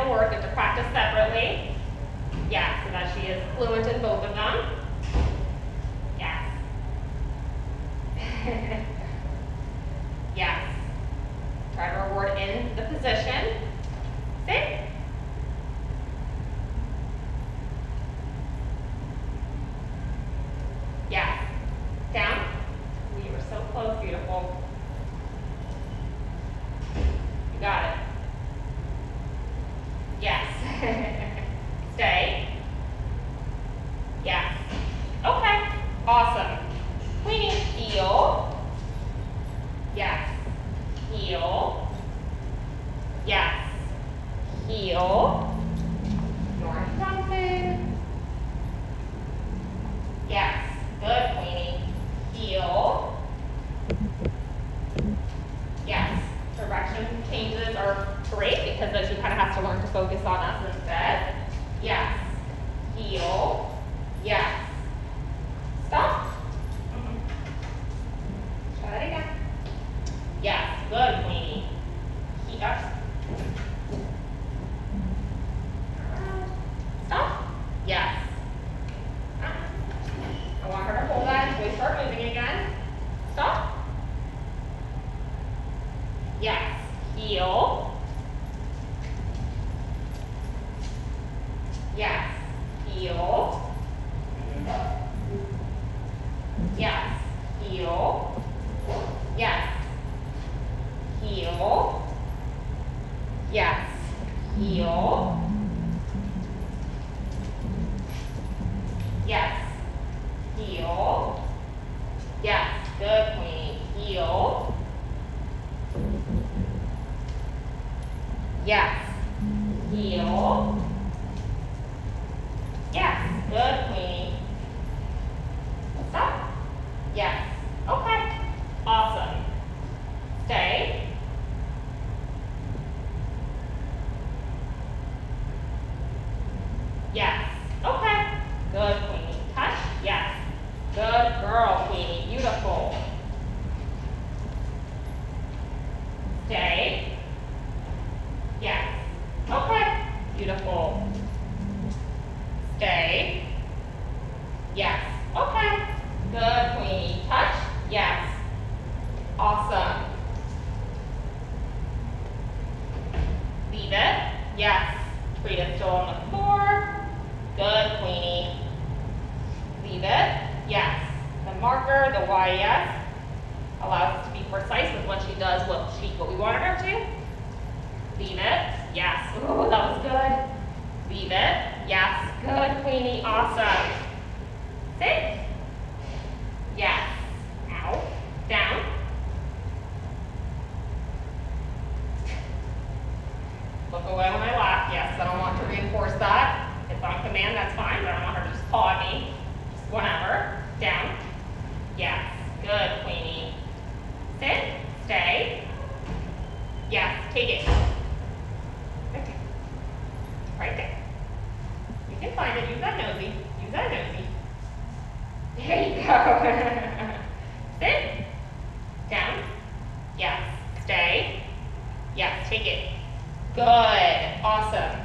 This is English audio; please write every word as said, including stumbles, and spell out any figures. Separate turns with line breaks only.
forward. Good to practice separately. Yes, so that she is fluent in both of them. Yes. Yes. Try to reward in the position. Sit. Yes. Down. We were so close, beautiful. You got it. Yes. Stay. Yes. Okay. Awesome. Queenie, heel. Yes. Heel. Yes. Heel. North jumping. Yes. Good, Queenie. Heel. Yes. Direction changes are great because then she kind of has to learn to focus on us instead. Yes. Heel. Yes. Stop. Mm-hmm. Try that again. Yes. Good, Queenie. Heel. Up. Stop. Yes. I want her to hold that until we start moving again. Stop. Yes. Heel. Yes. Heel. Yes. Heel. Yes. Heel. Yes. Heel. Yes. Heel. Yes. Good, Queenie. Heel. Yes. Heel. Yes. Good, Queenie. Stop. Yes. Okay. Awesome. Stay. Yes. Okay. Good, Queenie. Touch. Yes. Good girl, Queenie. Beautiful. Stay. Yes. Okay. Beautiful. Stay. Yes. Okay. Good, Queenie. Touch. Yes. Awesome. Leave it. Yes. Frida still on the floor. Good, Queenie. Leave it. Yes. The marker, the Y E S, allows us to be precise with what she does, what she, what we wanted her to. Leave it. Yes. Ooh, that was good. Leave it. Yes. Good, Queenie. Awesome. Sit. Yes. Out. Down. Look away when I laugh. Yes, I don't want to reinforce that. If on command, that's fine, but I don't want her to just paw at me. Just whenever. Down. Yes. Good, Queenie. Sit. Stay. Yes. Take it. Okay. Right there. You can find it. Use that nosy. Use that nosy. There you go. Sit. Down. Yes. Stay. Yes. Take it. Good. Awesome.